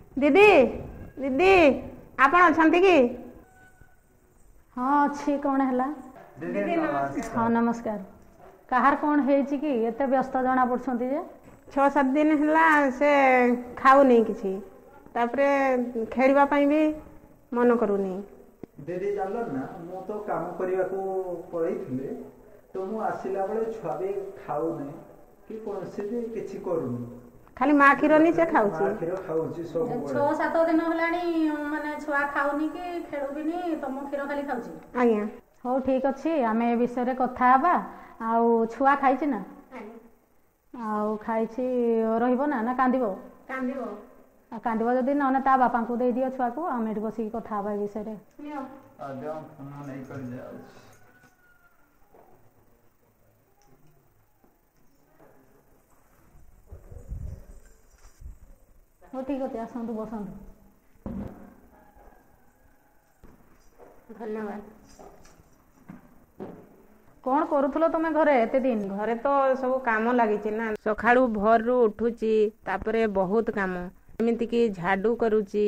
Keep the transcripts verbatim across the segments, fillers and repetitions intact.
दीदी दीदी आपण अछंती कि? हाँ अच्छी कौन है? दीदी नमस्कार। हाँ नमस्कार। कहार कौन है कि एत व्यस्त जना पड़छंती जे? छह सात दिन है से खाऊ नहीं किसी तापरे खेलवा पाई भी मन करूनी। दीदी जान ना मु तो काम करने को पड़े तो मु आसला बेले छुआ भी खाऊ नहीं कि कौन से भी किसी करूनी खाली माँ क्षीर नहीं से खाऊ क्षीर खाऊची सब छह सात दिन होलानी माने छुआ खाऊनी कि खेलुबिनी तुम क्षीर खाली खाऊची? आज्ञा हो ठीक अच्छे आम ए विषय कथा हवा। आउ छुआ खाई ना आउ खाई रहिबो ना ना कांदिबो? कांदिबो कांदिबो जदि न ता बापा को दे दियो छुआ को आम एठी बसी कथा हवा ए विषय रे। आजा फोन नहीं कर जाऊ हो ठीक अच्छे आसतु बसतु। धन्यवाद। कौन करूथलो तुम घरे एते दिन? घरे तो सब काम लगी ना सकाळू भोर रु उठुची तापरे बहुत काम एमती कि झाड़ू करुची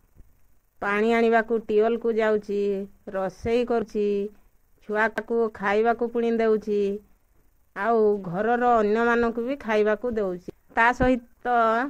पानी आनिबा को टियोल को जाउची रोसई करुची छुआ को खाइबा को पुणी देउची आउ घरर अन्य मानक भी खाइबा को देउची ता सहित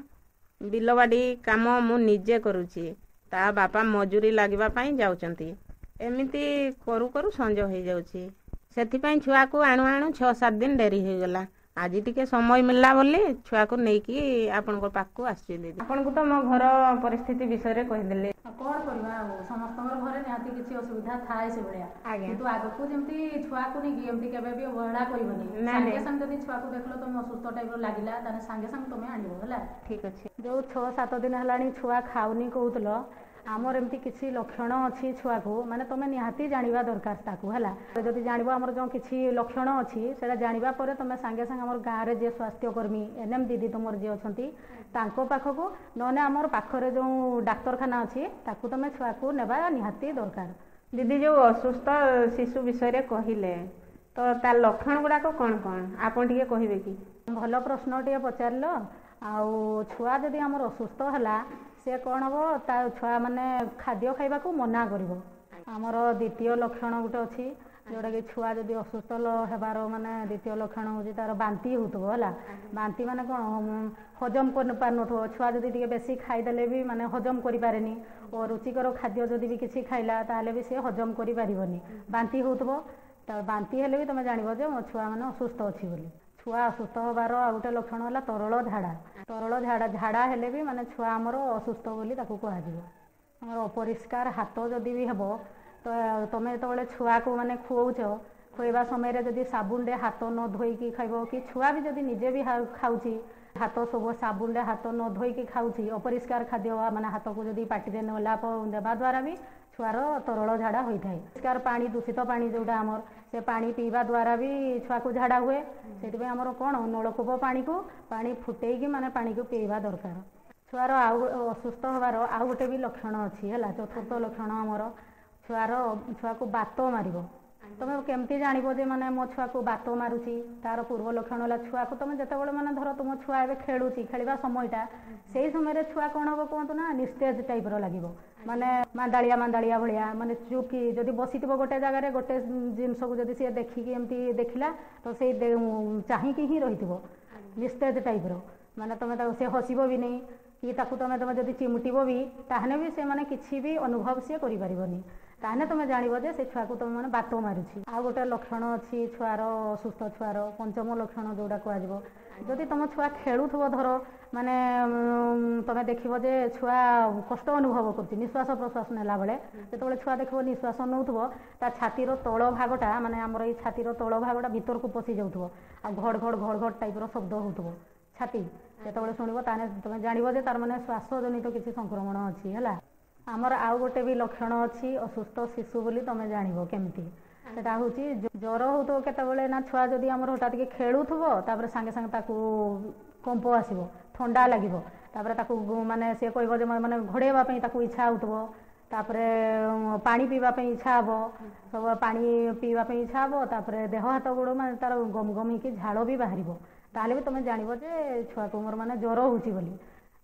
बिलबाड़ी काम मु निजे करुची ता बापा मजूरी लागिबा पाई जाउचंती एमिति करू करू संज हो जाउची सेथिपाई छुआ को आणु आणु छह सात दिन डेरी हो गला। आज टिके समय मिलला बोली छुआ को नेकी आपन को पाक को आसी दीदी आपन को तो मो घर परिस्थिति विषय रे कहि देले कोन करबा समस्त घरे निहाती किछि असुविधा थाए से बढिया किंतु आगो को जेमती छुआ को नि एमती केबे भी अवहेला करबनी संगे संग जदी छुआ को देखलो तुम असुस्थ टाइप रो लागिला ताने संगे संग तुमे आनिबो हला ठीक अछि। जो छह सात दिन हलानी छुआ खाउनी कहउतलो आमर एमती किसी लक्षण अच्छी छुआ को माने तुम निहाती जानिबा दरकार ताकू हला जदि जानिबो हमर जो किसी लक्षण अच्छी सेटा जानिबा परे तुम संगे संग हमर गाँ रे जे स्वास्थ्य कर्मी एनएम दीदी तुमर जे अछंती तांको पाखको नने हमर पाखरे जो डाक्तरखाना अच्छी ताकू तुम छुआ को नेबा निहाती दरकार। दीदी जो असुस्थ शिशु विषय रे कहिले तो तार लक्षण गुडा को कौन कौन आपन टिके कहिबे कि? भल प्रश्न टिके पचारलो आउ छुआ जदि हमर असुस्थ हला से कौन हम ता छुआ माने खाद्य खाइबा को मना करिवो हमर द्वितीय लक्षण गोटे अच्छी जोटा कि छुआ जदि असुस्थ हेबार माने द्वितीय लक्षण होची तार बांती होतबो हला बांती माने कोन हजम कर पार नथो छुआ जदि टिके बेसी खाई देले भी माने हजम करि पारेनी और रुचिकर खाद्य जदि भी किछि खाइला ताले भी से हजम करि पारिबोनी बांती होतबो ता बांती हेले भी तुम जानिबो जे मो छुआ माने असुस्थ अछि बोली। छुआ असुस्थ होबार आ गोटे लक्षण है तरल झाड़ा तरल झाड़ा झाड़ा हेले भी माने छुआ आमर असुस्थ बोली ताकू कहाजिबो। हमर अपरिष्कार हाथ जदि भी हेबो तो तुम जो छुआ को माने खुआउछ खुआइबा समय रे जदि साबुन रे हाथ न धोईकी खाइबो कि छुआ भी जदि निजे भी खाउची हाथ सब साबुन रे हाथ न धोईकी खाउची अपरिष्कार खाद्य माने हाथ को जदि पाटी रे नलाप देबा द्वारा भी छुआर तरल झाड़ा होई थाए। परिष्कार पानी दूषित पानी जोटा आमर से पानी पीवा द्वारा भी छुआ को झाड़ा हुए से आमर कौन नलकूप पानी को पानी फुटेकी माने पानी को पीवा दरकार। छुआर आउ असुस्थ होबार आउ गोटे भी लक्षण अच्छी है चतुर्थ लक्षण आमर छुआर छुआ को बात मारिबो तुम केमती जानिबो जे माने मो छुआ को बात मारुची तार पूर्व लक्षण है छुआ को तुम जितेबाला माने धर तुम छुआ एबे खेलुची खेलिबा समयटा सेही समय रे छुआ कौन हम कहतु ना निस्तेज टाइप रो लागिबो माने मांदालिया मांदालिया भलिया माने चुपकी जदि बसिथिबो गोटे जगह रे गोटे जिनस को जदि से देखिकी एमती देखिला तो से चाहिकी ही रहिथिबो निस्तेज टाइप रो माने तुम से हसिबो भी नहीं कि ताकू तुम तुम जदि चिमुटिबो भी ताहने भी से माने किछि भी अनुभव से करि परिबोनी ताहने तुम जानिबो जे से छुआ को तुम माने बात मारुची। आ गोटे लक्षण अच्छी छुआर सुस्थ छुआर पंचम लक्षण जोड़ा कह जदि तुम छुआ खेलुथबो धर माने तुम देखिबो जे छुआ कष्ट अनुभव करछि निश्वास प्रश्वास नेला बेले जेतबेले छुआ देखिबो निश्वास नउथबो ता छातीर तळ भागटा माने हमर ई छातीर तळ भागटा भीतर को पसि जाउथबो आ घड़ घड़ घड़ घड़ टाइप रो शब्द होउथबो छाती जेतबेले सुनिबो ताने तुम जानिबो जे तार माने श्वास जनित किछि संक्रमण अछि हला। आमर आउ गोटे भी लक्षण अच्छी असुस्थ शिशु बोली तुम जानिबो केमती सेटा होची ज्वर होतो केतबेले ना छुआ जदि हमर हठात के खेलुथबो तापर संगे संगे ताकू कंप आसीबो ठंडा लागिबो तापर ताकू माने से कहबो जे माने घोड़ेबा पई ताकू इच्छा होतबो तापरे पानी पीवा पे इच्छा हे सब पानी पीवा पे इच्छा हे तापरे देह हाथ गोड़ माने तार गम गम की झाड़ भी बाहर ताहले भी तुम जानिबो जे छुआ को मोर माने ज्वर होची बोली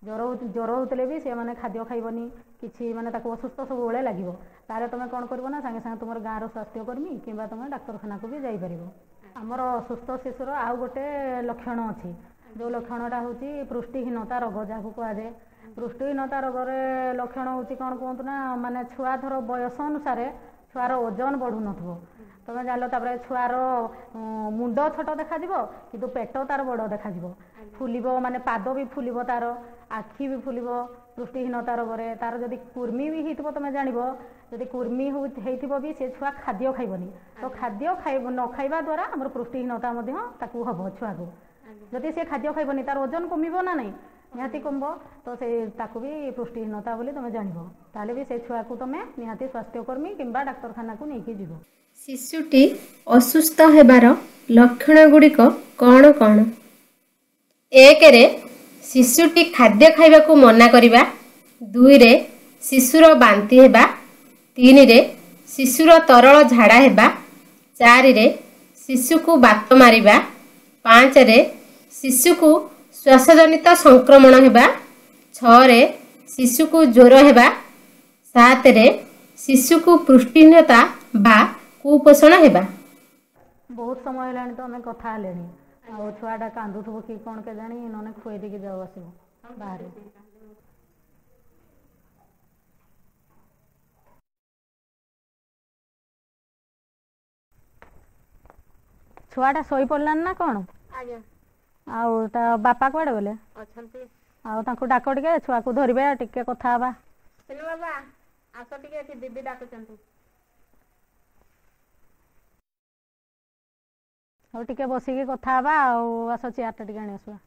ଜ୍ୱର ଜ୍ୱର ହେଉଥିଲେ ବି ସେମାନେ ଖାଦ୍ୟ ଖାଇବନି, କିଛି ମାନେ ତାକୁ ଅସୁସ୍ଥ ସବୁବେଳେ ଲାଗିବ। ତାହେଲେ ତୁମେ କ'ଣ କରିବ ନା ସାଙ୍ଗେ ସାଙ୍ଗେ ତୁମର ଗାଁର ସ୍ୱାସ୍ଥ୍ୟକର୍ମୀ କିମ୍ବା ତୁମେ ଡାକ୍ତରଖାନାକୁ ବି ଯାଇପାରିବ। ଆମର ଅସୁସ୍ଥ ଶିଶୁର ଆଉ ଗୋଟେ ଲକ୍ଷଣ ଅଛି, ଯେଉଁ ଲକ୍ଷଣଟା ହେଉଛି ପୃଷ୍ଟିହୀନତା ରୋଗ ଯାହାକୁ କୁହାଯାଏ। ପୃଷ୍ଟିହୀନତା ରୋଗରେ ଲକ୍ଷଣ ହେଉଛି କ'ଣ କୁହନ୍ତୁ ନା, ମାନେ ଛୁଆ ଧର ବୟସ ଅନୁସାରେ ଛୁଆର ଓଜନ ବଢ଼ୁନଥିବ, ତୁମେ ଜାଣିଲ। ତାପରେ ଛୁଆର ମୁଣ୍ଡ ଛୋଟ ଦେଖାଯିବ କିନ୍ତୁ ପେଟ ତାର ବଡ଼ ଦେଖାଯିବ, ଫୁଲିବ ମାନେ ପାଦ ବି ଫୁଲିବ, ତାର ଆଖି ବି ଫୁଲିବ ପୃଷ୍ଟିହୀନତା ରୋଗରେ। ତାର ଯଦି କୁର୍ମି ବି ହେଇଥିବ ତୁମେ ଜାଣିବ, ଯଦି କୁର୍ମି ହେଇଥିବ ବି ସେ ଛୁଆ ଖାଦ୍ୟ ଖାଇବନି। ତ ଖାଦ୍ୟ ଖାଇବ ନ ଖାଇବା ଦ୍ୱାରା ଆମର ପୃଷ୍ଟିହୀନତା ମଧ୍ୟ ତାକୁ ହେବ ଛୁଆକୁ। ଯଦି ସେ ଖାଦ୍ୟ ଖାଇବନି ତାର ଓଜନ କମିବ ନା ନାହିଁ, ନିହାତି କମିବ। ତ ସେ ତାକୁ ବି ପୃଷ୍ଟିହୀନତା ବୋଲି ତୁମେ ଜାଣିବ। ତାହେଲେ ବି ସେ ଛୁଆକୁ ତୁମେ ନିହାତି ସ୍ୱାସ୍ଥ୍ୟକର୍ମୀ କିମ୍ବା ଡାକ୍ତରଖାନାକୁ ନେଇକି ଯିବ। ଶିଶୁଟି ଅସୁସ୍ଥ ହେବାର ଲକ୍ଷଣ ଗୁଡ଼ିକ କ'ଣ କ'ଣ? ଏକରେ ଶିଶୁଟି ଖାଦ୍ୟ ଖାଇବାକୁ ମନା କରିବା, ଦୁଇରେ ଶିଶୁର ବାନ୍ତି ହେବା, ତିନିରେ ଶିଶୁର ତରଳ ଝାଡ଼ା ହେବା, ଚାରିରେ ଶିଶୁକୁ ବାତ ମାରିବା, ପାଞ୍ଚରେ ଶିଶୁକୁ ଶ୍ୱାସଜନିତ ସଂକ୍ରମଣ ହେବା, ଛଅରେ ଶିଶୁକୁ ଜ୍ୱର ହେବା, ସାତରେ ଶିଶୁକୁ ପୃଷ୍ଟିହୀନତା ବା କୁପୋଷଣ ହେବା। ବହୁତ ସମୟ ହେଲାଣି ତ ଆମେ କଥା ହେଲେଣି, ଆଉ ଛୁଆଟା କାନ୍ଦୁଥିବ କି କ'ଣ କେଜାଣି, ନହେଲେ ଖୁଆଇ ଦେଇକି ଯାଉ ଆସିବ ବାହାରେ। ଛୁଆଟା ଶୋଇପଡ଼ିଲାନି ନା କ'ଣ? ଆଜ୍ଞା। ଆଉ ତା ବାପା କୁଆଡ଼େ ଗଲେ? ଅଛନ୍ତି। ଆଉ ତାଙ୍କୁ ଡାକ ଟିକେ, ଛୁଆକୁ ଧରିବେ ଟିକେ କଥା ହେବା। ସିନୁ ବାବା ଆସ ଟିକେ, ଏଠି ଦିଦି ଡାକୁଛନ୍ତି। ହଉ ଟିକେ ବସିକି କଥା ହେବା। ଆଉ ଆସ ଚେୟାରଟା ଟିକେ ଆଣି ଆସିବା।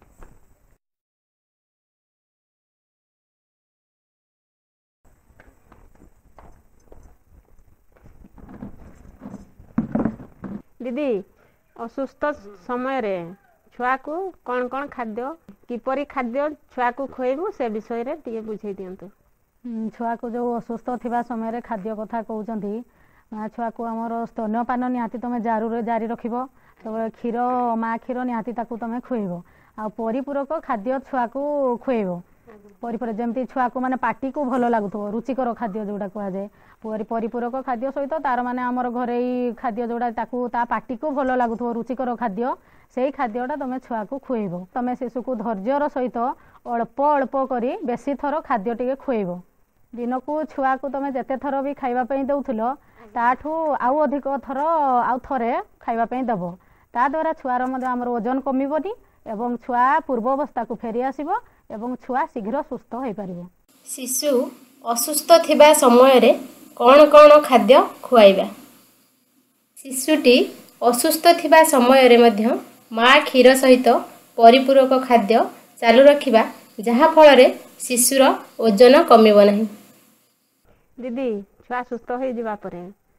ଦିଦି, ଅସୁସ୍ଥ ସମୟରେ ଛୁଆକୁ କ'ଣ କ'ଣ ଖାଦ୍ୟ, କିପରି ଖାଦ୍ୟ ଛୁଆକୁ ଖୁଆଇବୁ ସେ ବିଷୟରେ ଟିକେ ବୁଝେଇ ଦିଅନ୍ତୁ। ଛୁଆକୁ ଯେଉଁ ଅସୁସ୍ଥ ଥିବା ସମୟରେ ଖାଦ୍ୟ କଥା କହୁଛନ୍ତି, ଛୁଆକୁ ଆମର ସ୍ତନ୍ୟପାନ ନିହାତି ତୁମେ ଜାରୁରେ ଜାରି ରଖିବ। ତାପରେ କ୍ଷୀର, ମା କ୍ଷୀର ନିହାତି ତାକୁ ତୁମେ ଖୁଆଇବ। ଆଉ ପରିପୂରକ ଖାଦ୍ୟ ଛୁଆକୁ ଖୁଆଇବ। ପରିପୂରକ ଯେମିତି ଛୁଆକୁ ମାନେ ପାଟିକୁ ଭଲ ଲାଗୁଥିବ, ରୁଚିକର ଖାଦ୍ୟ ଯେଉଁଟା କୁହାଯାଏ। ପରିପୂରକ ଖାଦ୍ୟ ସହିତ ତାର ମାନେ ଆମର ଘରୋଇ ଖାଦ୍ୟ ଯେଉଁଟା ତାକୁ ତା ପାଟିକୁ ଭଲ ଲାଗୁଥିବ, ରୁଚିକର ଖାଦ୍ୟ, ସେଇ ଖାଦ୍ୟଟା ତୁମେ ଛୁଆକୁ ଖୁଆଇବ। ତୁମେ ଶିଶୁକୁ ଧୈର୍ଯ୍ୟର ସହିତ ଅଳ୍ପ ଅଳ୍ପ କରି ବେଶୀ ଥର ଖାଦ୍ୟ ଟିକେ ଖୁଆଇବ। ଦିନକୁ ଛୁଆକୁ ତୁମେ ଯେତେ ଥର ବି ଖାଇବା ପାଇଁ ଦେଉଥିଲ ତାଠୁ ଆଉ ଅଧିକ ଥର ଆଉ ଥରେ ଖାଇବା ପାଇଁ ଦେବ। ତା ଦ୍ୱାରା ଛୁଆର ମଧ୍ୟ ଆମର ଓଜନ କମିବନି ଏବଂ ଛୁଆ ପୂର୍ବ ଅବସ୍ଥାକୁ ଫେରି ଆସିବ ଏବଂ ଛୁଆ ଶୀଘ୍ର ସୁସ୍ଥ ହୋଇପାରିବ। ଶିଶୁ ଅସୁସ୍ଥ ଥିବା ସମୟରେ କ'ଣ କ'ଣ ଖାଦ୍ୟ ଖୁଆଇବା? ଶିଶୁଟି ଅସୁସ୍ଥ ଥିବା ସମୟରେ ମଧ୍ୟ ମା କ୍ଷୀର ସହିତ ପରିପୂରକ ଖାଦ୍ୟ ଚାଲୁ ରଖିବା, ଯାହାଫଳରେ ଶିଶୁର ଓଜନ କମିବ ନାହିଁ। ଦିଦି, ଛୁଆ ସୁସ୍ଥ ହୋଇଯିବା ପରେ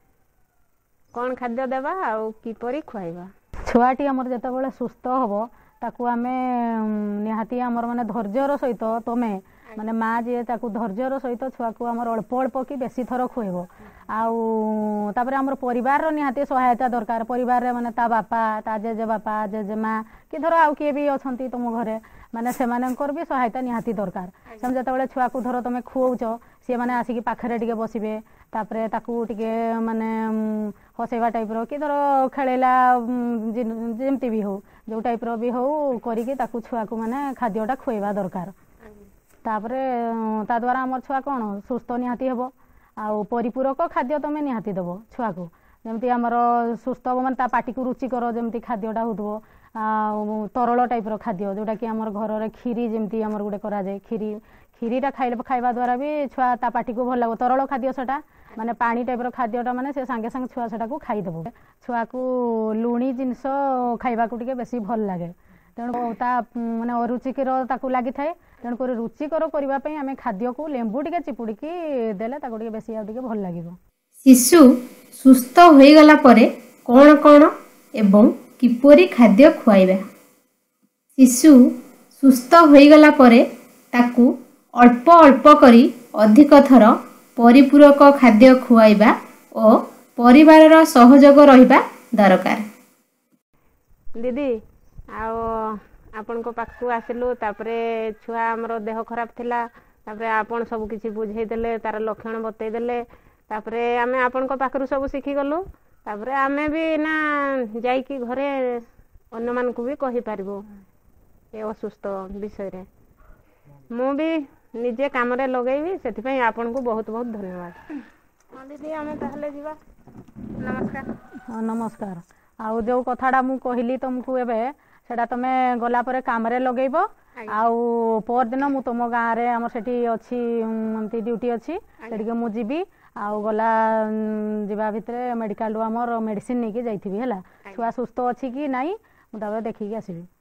କ'ଣ ଖାଦ୍ୟ ଦେବା ଆଉ କିପରି ଖୁଆଇବା? ଛୁଆଟି ଆମର ଯେତେବେଳେ ସୁସ୍ଥ ହେବ ତାକୁ ଆମେ ନିହାତି ଆମର ମାନେ ଧୈର୍ଯ୍ୟର ସହିତ ତୁମେ ମାନେ ମା ଯିଏ ତାକୁ ଧୈର୍ଯ୍ୟର ସହିତ ଛୁଆକୁ ଆମର ଅଳ୍ପ ଅଳ୍ପ କି ବେଶୀ ଥର ଖୁଆଇବ। ଆଉ ତାପରେ ଆମର ପରିବାରର ନିହାତି ସହାୟତା ଦରକାର। ପରିବାରରେ ମାନେ ତା ବାପା, ତା ଜେଜେ ବାପା, ଜେଜେମା କି ଧର ଆଉ କିଏ ବି ଅଛନ୍ତି ତୁମ ଘରେ, ମାନେ ସେମାନଙ୍କର ବି ସହାୟତା ନିହାତି ଦରକାର। ସେମାନେ ଯେତେବେଳେ ଛୁଆକୁ ଧର ତୁମେ ଖୁଆଉଛ, ସିଏ ମାନେ ଆସିକି ପାଖରେ ଟିକେ ବସିବେ, ତାପରେ ତାକୁ ଟିକେ ମାନେ ହସେଇବା ଟାଇପ୍ର କି ଧର ଖେଳେଇଲା ଯେମିତି ବି ହଉ, ଯେଉଁ ଟାଇପ୍ର ବି ହଉ କରିକି ତାକୁ ଛୁଆକୁ ମାନେ ଖାଦ୍ୟଟା ଖୁଆଇବା ଦରକାର। ତାପରେ ତା ଦ୍ୱାରା ଆମର ଛୁଆ କ'ଣ ସୁସ୍ଥ ନିହାତି ହେବ। ଆଉ ପରିପୂରକ ଖାଦ୍ୟ ତୁମେ ନିହାତି ଦେବ ଛୁଆକୁ, ଯେମିତି ଆମର ସୁସ୍ଥ ହେବ ମାନେ ତା ପାଟିକୁ ରୁଚିକର ଯେମିତି ଖାଦ୍ୟଟା ହେଉଥିବ। ଆଉ ତରଳ ଟାଇପ୍ର ଖାଦ୍ୟ ଯେଉଁଟାକି ଆମର ଘରରେ କ୍ଷୀରି ଯେମିତି ଆମର ଗୋଟେ କରାଯାଏ, କ୍ଷୀରି କ୍ଷୀରିଟା ଖାଇଲେ ଖାଇବା ଦ୍ୱାରା ବି ଛୁଆ ତା ପାଟିକୁ ଭଲ ଲାଗିବ। ତରଳ ଖାଦ୍ୟ ସେଟା ମାନେ ପାଣି ଟାଇପ୍ର ଖାଦ୍ୟଟା ମାନେ ସେ ସାଙ୍ଗେ ସାଙ୍ଗେ ଛୁଆ ସେଟାକୁ ଖାଇଦେବ। ଛୁଆକୁ ଲୁଣି ଜିନିଷ ଖାଇବାକୁ ଟିକେ ବେଶୀ ଭଲ ଲାଗେ, ତେଣୁ ତା ମାନେ ଅରୁଚିକର ତାକୁ ଲାଗିଥାଏ। ତେଣୁକରି ରୁଚିକର କରିବା ପାଇଁ ଆମେ ଖାଦ୍ୟକୁ ଲେମ୍ବୁ ଟିକେ ଚିପୁଡ଼ିକି ଦେଲେ ତାକୁ ଟିକେ ବେଶୀ ଆଉ ଟିକେ ଭଲ ଲାଗିବ। ଶିଶୁ ସୁସ୍ଥ ହୋଇଗଲା ପରେ କ'ଣ କ'ଣ ଏବଂ କିପରି ଖାଦ୍ୟ ଖୁଆଇବା? ଶିଶୁ ସୁସ୍ଥ ହୋଇଗଲା ପରେ ତାକୁ ଅଳ୍ପ ଅଳ୍ପ କରି ଅଧିକ ଥର ପରିପୂରକ ଖାଦ୍ୟ ଖୁଆଇବା ଓ ପରିବାରର ସହଯୋଗ ରହିବା ଦରକାର। ଦିଦି, ଆଉ ଆପଣଙ୍କ ପାଖକୁ ଆସିଲୁ। ତାପରେ ଛୁଆ ଆମର ଦେହ ଖରାପ ଥିଲା, ତାପରେ ଆପଣ ସବୁ କିଛି ବୁଝେଇଦେଲେ, ତାର ଲକ୍ଷଣ ବତେଇଦେଲେ। ତାପରେ ଆମେ ଆପଣଙ୍କ ପାଖରୁ ସବୁ ଶିଖିଗଲୁ। ତାପରେ ଆମେ ବି ନା ଯାଇକି ଘରେ ଅନ୍ୟମାନଙ୍କୁ ବି କହିପାରିବୁ ଏ ଅସୁସ୍ଥ ବିଷୟରେ। ମୁଁ ବି ନିଜେ କାମରେ ଲଗେଇବି, ସେଥିପାଇଁ ଆପଣଙ୍କୁ ବହୁତ ବହୁତ ଧନ୍ୟବାଦ। ହଁ ଦିଦି, ଆମେ ତାହେଲେ ଯିବା। ନମସ୍କାର। ହଁ ନମସ୍କାର। ଆଉ ଯେଉଁ କଥାଟା ମୁଁ କହିଲି ତୁମକୁ ଏବେ, ସେଟା ତୁମେ ଗଲା ପରେ କାମରେ ଲଗେଇବ। ଆଉ ପରଦିନ ମୁଁ ତୁମ ଗାଁରେ ଆମର ସେଠି ଅଛି ଏମିତି ଡ୍ୟୁଟି ଅଛି, ସେଠିକି ମୁଁ ଯିବି। ଆଉ ଗଲା ଯିବା ଭିତରେ ମେଡ଼ିକାଲରୁ ଆମର ମେଡ଼ିସିନ ନେଇକି ଯାଇଥିବି ହେଲା। ଛୁଆ ସୁସ୍ଥ ଅଛି କି ନାଇଁ ମୁଁ ତାପରେ ଦେଖିକି ଆସିବି।